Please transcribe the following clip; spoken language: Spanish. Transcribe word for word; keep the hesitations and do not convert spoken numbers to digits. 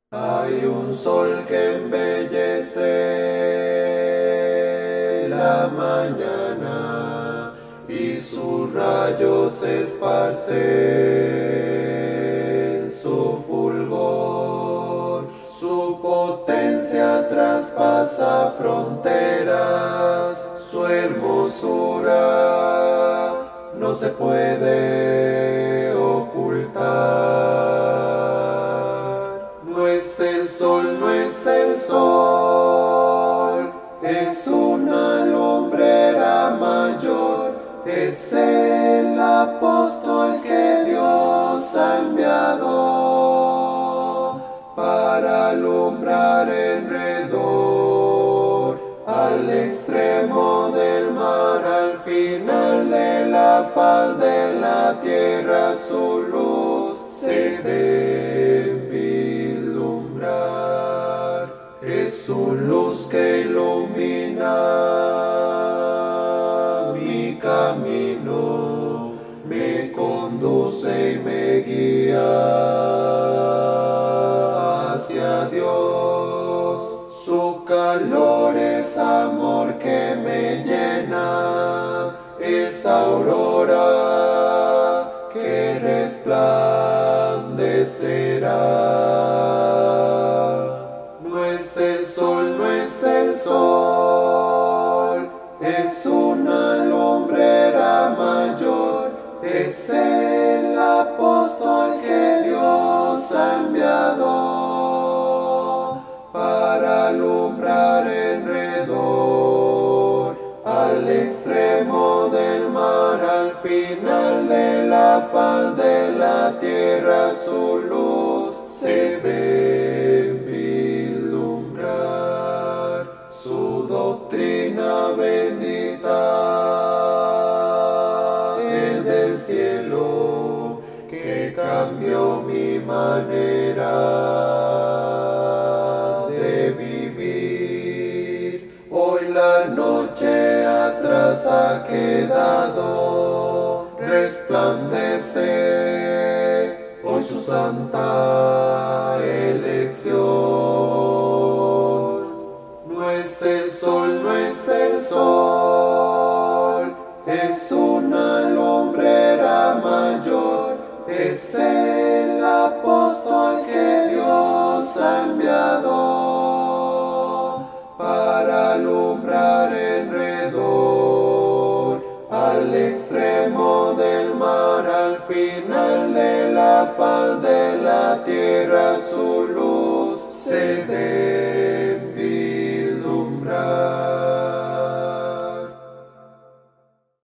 Hay un sol que embellece la mañana y sus rayos esparcen su fulgor. Su potencia traspasa fronteras, su hermosura no se puede ocultar. No es el sol, no es el sol, es una lumbrera mayor, es el apóstol que Dios ha enviado para alumbrar alrededor, al extremo del mar, al final de la faz de la tierra, su luz se debe vislumbrar. Es su luz que ilumina mi camino, me conduce y me guía hacia Dios. Su calor es amor que me llena, es aurora que resplandecerá. No es el sol, no es el sol, es una lumbrera mayor, es el apóstol que Dios ha enviado para alumbrar alrededor, al extremo del mar, al final de la faz de la tierra, su luz se ve vislumbrar. Su doctrina bendita es del cielo, que cambió mi manera de vivir. Hoy la noche atrás ha quedado, resplandece hoy su santa elección. No es el sol, no es el sol, es una lumbrera mayor, es el apóstol que Dios ha enviado para alumbrar alrededor, al extremo del mar, al final de la faz de la tierra, su luz